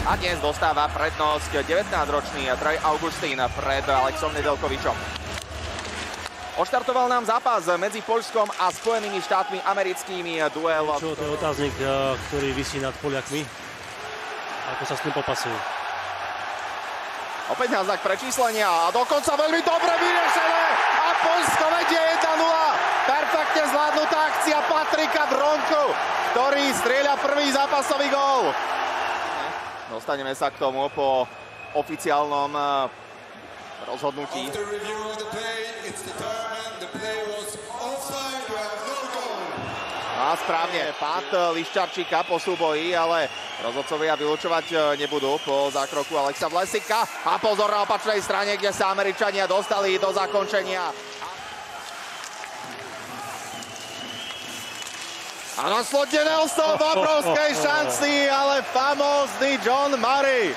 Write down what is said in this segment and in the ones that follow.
A dnes dostáva prednosť 19-ročný Trey Augustín pred Alexom Nedeľkovičom. Oštartoval nám zápas medzi Poľskom a Spojenými štátmi americkými, duel. Čo to je otáznik, ktorý visí nad Poliakmi? Ako sa s tým popasujú? Opäť na znak prečíslenia a dokonca veľmi dobre vyriešené a Poľsko vedie 1-0. Perfektne zvládnutá akcia Patrika Dronku, ktorý strieľa prvý zápasový gól. Dostaneme sa k tomu po oficiálnom rozhodnutí. A správne, pád Liščarčíka po súboji, ale rozhodcovia vylučovať nebudú po zákroku Alexa Vlesika. A pozor na opačnej strane, kde sa Američania dostali do zakončenia. A následne Nelson v obrovskej šanci, ale famózny John Murray.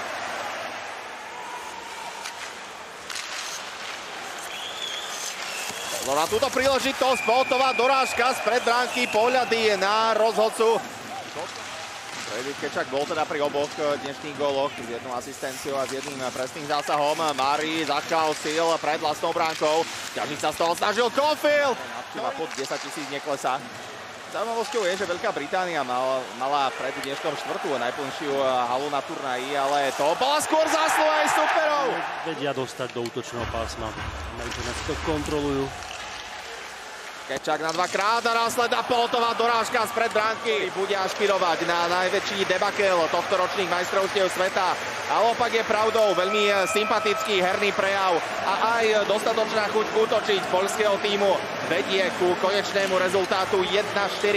No na túto príležitosť Poltová dorážka spred bránky, pohľady na rozhodcu. Fredrik Kečak bol teda pri oboch dnešných góloch s jednou asistenciou a s jedným presným zásahom. Murray začal síl pred vlastnou bránkou. Ťažný sa z toho snažil Caulfield. Návšteva pod 10 000 neklesá. Zaujímavosťou je, že Veľká Británia mala pred dneškom štvrtú najplnšiu halu na turnaji, ale to bola skôr zásluha aj superov. Vedia dostať do útočného pásma. Američania si to kontrolujú. Kečak na dvakrát a následná Poltová dorážka spred bránky. Bude ašpirovať na najväčší debakel tohto ročných majstrovstiev sveta. Ale opak je pravdou, veľmi sympatický herný prejav a aj dostatočná chuť útočiť poľského tímu vedie ku konečnému rezultátu 1-4.